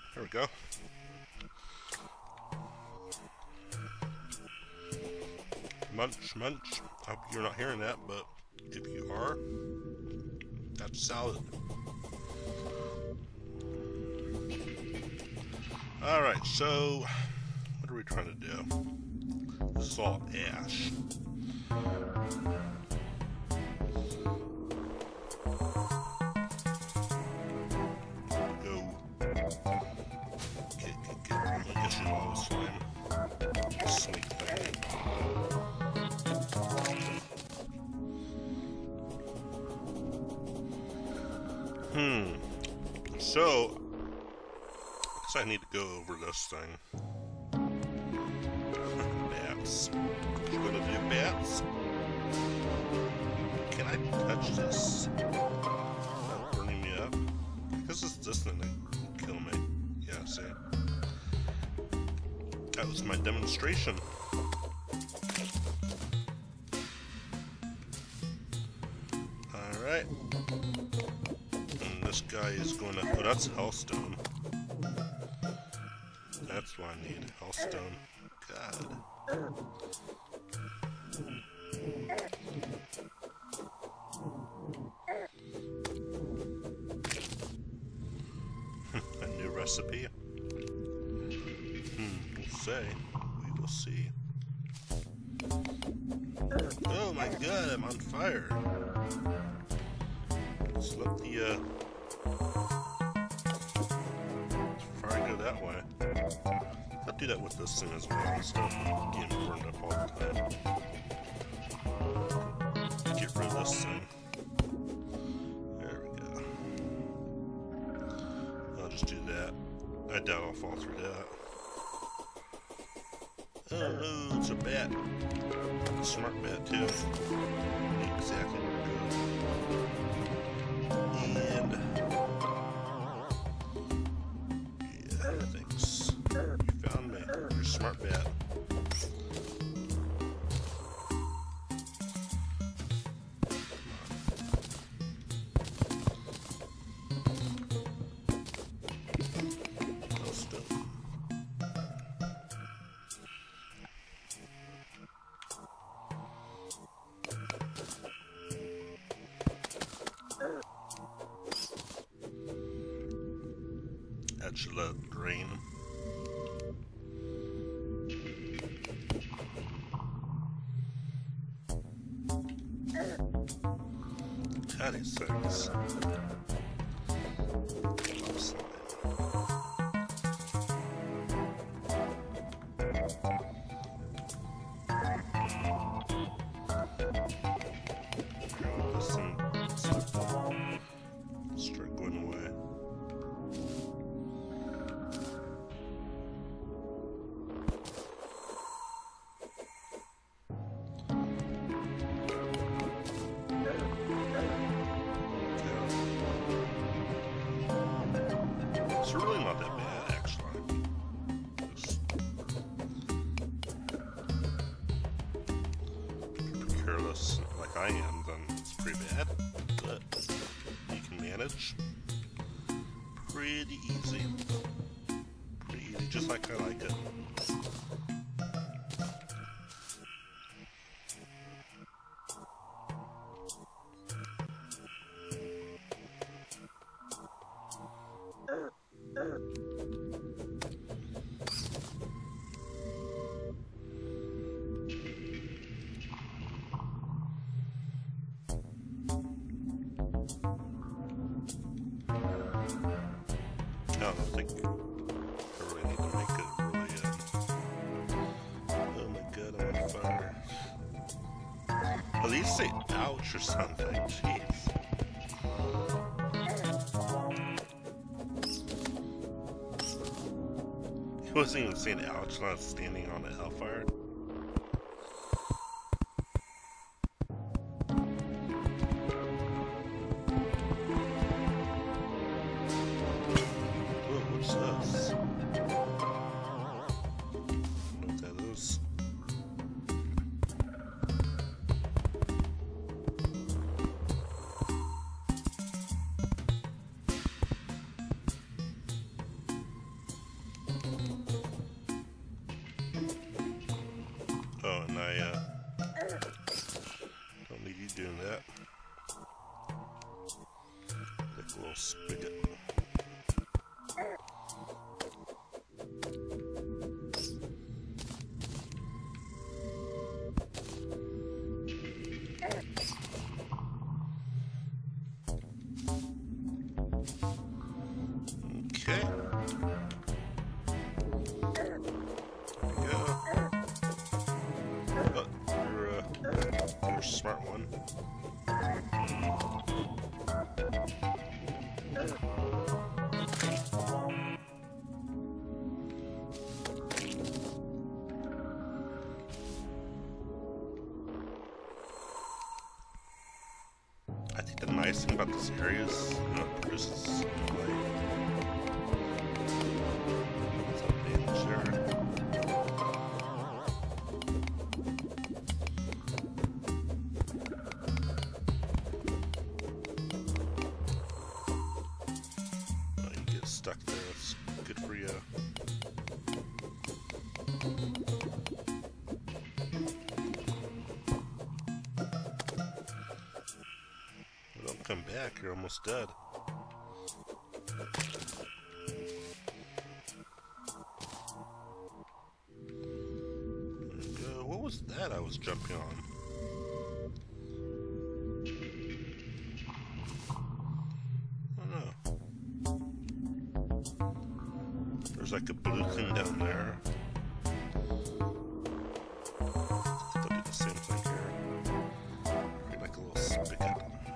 There we go. Munch, munch. I hope you're not hearing that, but if you are, that's salad. Alright, so what are we trying to do? This is all ash. So, I guess I need to go over this thing. Bats. You gonna do bats? Can I touch this? Not burning me up? Because it's this thing that will kill me. Yeah, see? That was my demonstration. Alright. This guy is going to... Oh, that's hellstone. That's what I need. Hellstone. God. A new recipe? We'll say. We will see. Oh my god, I'm on fire. Let's let the, fire go that way. I'll do that with this thing as well, instead of getting burned up all the time. Get rid of this thing. There we go. I'll just do that. I doubt I'll fall through that. Oh no, it's a bat. A smart bat too. Exactly where to go. And yeah, thanks. You found me. You're a smart bat. That should let it drain. God, it sucks. Start going away. It's really not that bad, actually. If you're careless like I am, then it's pretty bad. But you can manage. Pretty easy. Pretty easy, just like I like it. I don't think I really need to make it really, oh my god, I'm on fire. At least say ouch or something, jeez. He wasn't even saying ouch when I was standing on the hellfire. What's this? I don't know what that is. Okay. There we go. Oh, you're a smart one. I think the nice thing about this area is, you know, it produces light. It's up in sure. Oh, you get stuck there, it's good for you. Don't come back, you're almost dead. What was that I was jumping on? I don't know. There's like a blue thing down there. They'll do the same thing here. Create like a little spigot.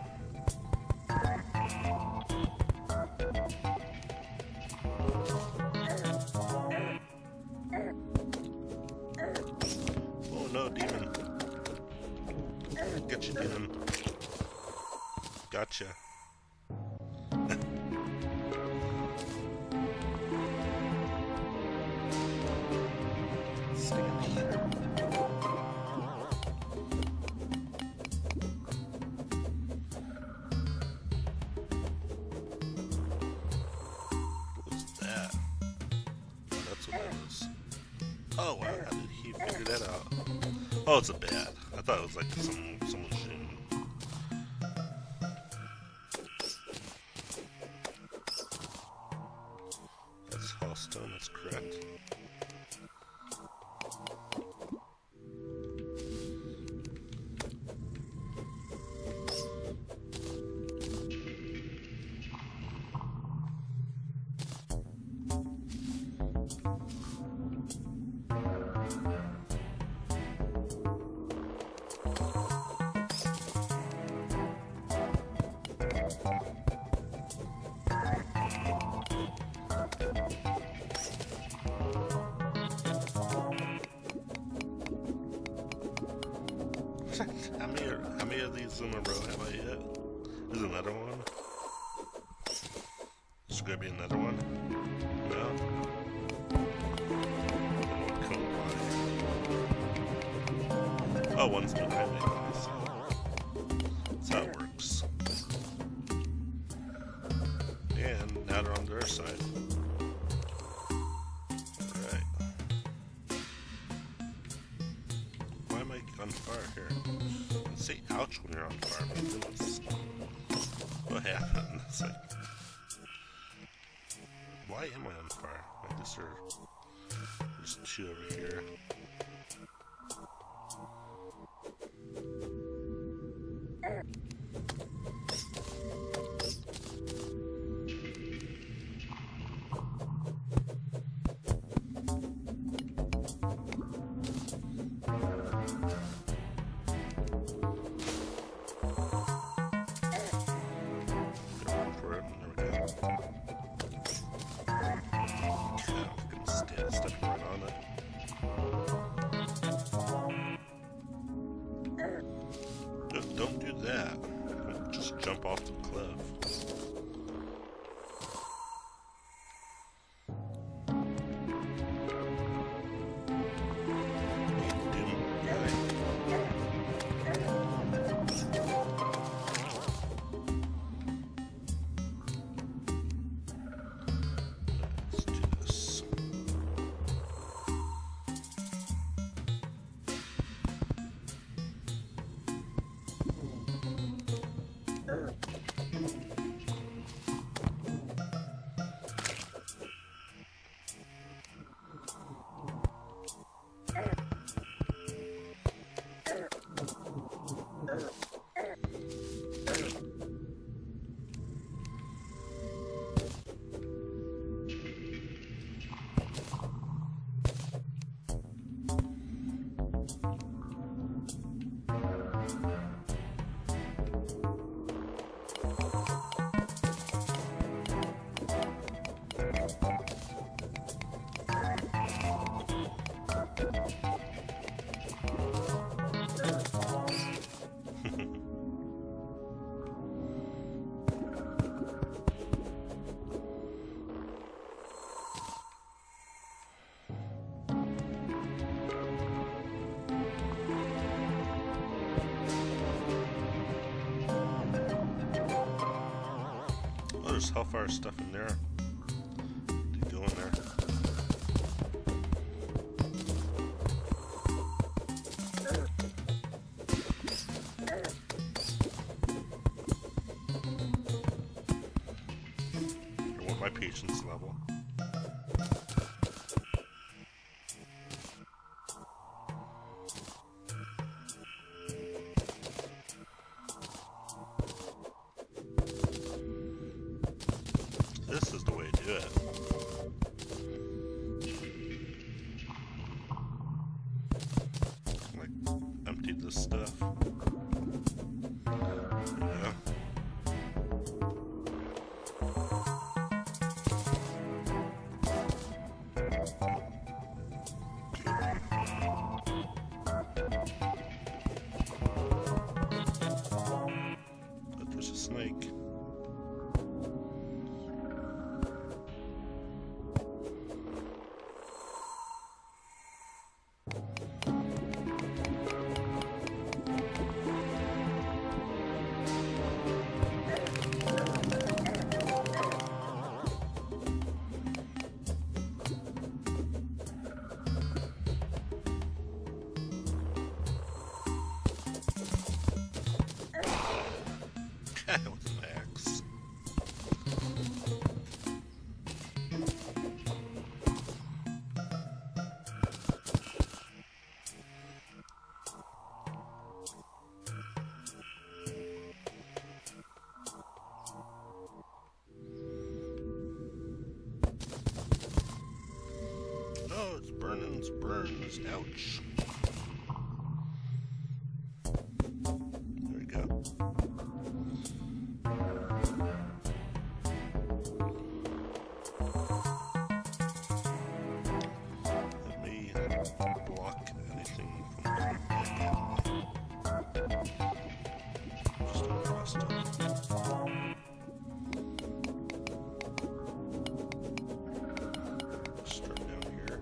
Oh no, demon. Get you, demon. Gotcha. Stand here. What's that? Oh, that's what that is. Oh wow, how did he figure that out? Oh, it's a bat. I thought it was like someone shooting. That's Hallstone, that's correct. How many of these in a row have I hit? There's another one. There's gonna be another one. No? Come on. Oh, one's behind me. That's how it works. And now they're on their side. Alright. Why am I on fire here? Say ouch when you're on fire, my goodness. What happened? It's like, why am I on fire? I guess there's two over here. Don't do that. Just jump off the cliff. Let's do this. there's hellfire stuff in there. To go in there. I want my patience level. This is the way to do it. Like, empty this stuff. Yeah. But there's a snake. With an axe. Oh, it's burning, it's burns. Ouch. There we go. Block anything from coming back at me. Just unrest it. Start down here.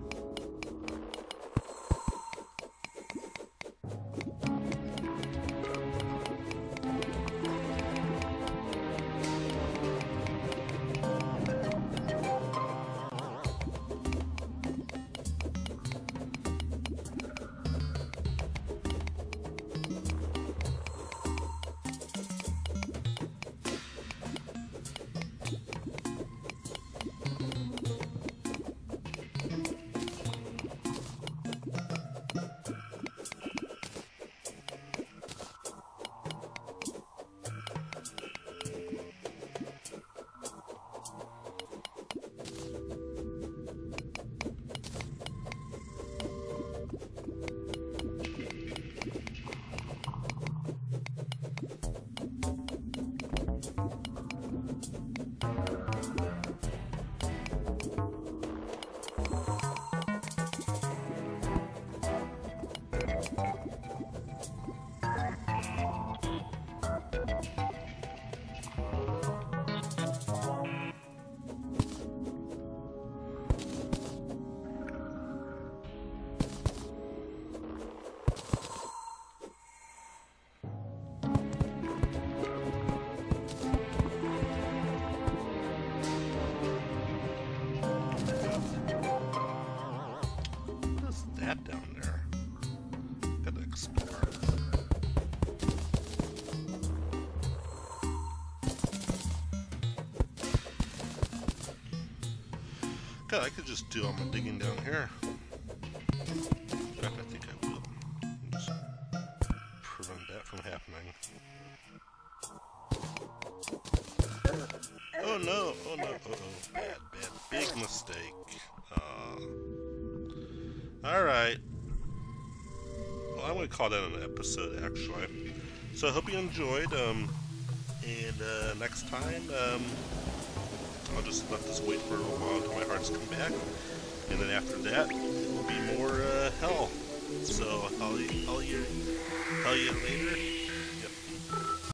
Down there. Gotta explore. God, I could just do all my digging down here. In fact, I think I will. Just prevent that from happening. Oh no! Oh no! Uh-oh. Bad, bad. Big mistake. Alright. Well, I'm going to call that an episode, actually. So I hope you enjoyed, and next time, I'll just let this wait for a little while until my hearts come back, and then after that, it will be more, hell. So, I'll you later.